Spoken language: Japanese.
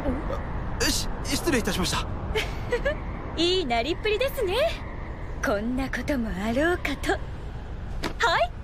失礼いたしました。 いいなりっぷりですね。こんなこともあろうかと。はい。